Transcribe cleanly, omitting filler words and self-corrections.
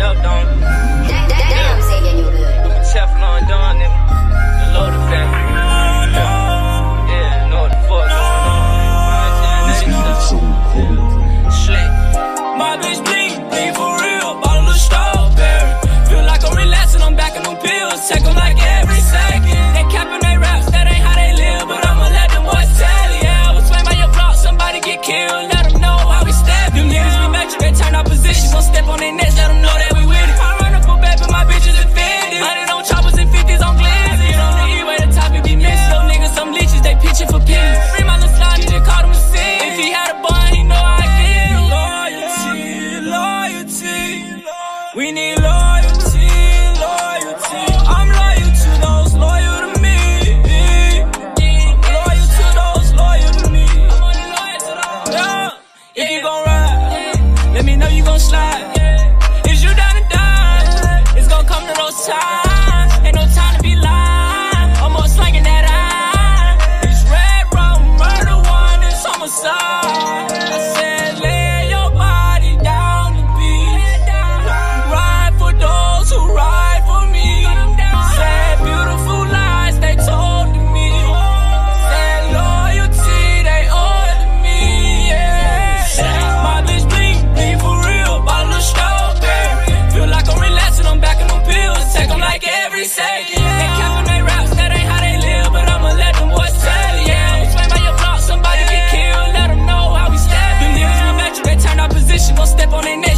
up, don't it? Damn, say that you good. Teflon Don, nigga. The Loaded family. Yeah, know what the fuck going on. So cold. Slick. My bitch bleed for real. Bottle of strawberry. Feel like I'm relaxing, I'm back in them pills. Take them like every second. They capping they raps, that ain't how they live. But I'ma let them boys tell it. Yeah, I was swing by your block, somebody get killed. Let them know how we step. Them niggas we met you, they turn our position. Gon' step on their necks, let them know that we with it. I run up a bed, but my bitches offended. 100 on choppers and 50s on glizzy. On the E-way, the top, it be missing. Those niggas, some leeches, they pitching for pennies. Free my little slime, they called him a sin. If he had a bun, he know how I get. Loyalty. We need loyalty. I'm loyal to those loyal to me. Loyal to those loyal to me. Yeah. If you gon' ride, let me know you gon' slide. Is you down to die? It's gon' come to those times. Ain't no time to be lying. Almost slanging that eye. It's red rum, murder one, it's homicide. I said lay your body down to be. Ride for those who ride for me. Said beautiful lies they told to me. Said loyalty they owe to me. Yeah. My bitch bleed for real. Bottle of strawberry. Feel like I'm relaxing, I'm back in them pills. Take them like every second. They capping they raps, that ain't how they live. But I'ma let them boys tell it. Yeah, I'm swing by your block, somebody get killed. Let them know how we step. Them niggas we met you, they turn our position. Gon' step on their neck.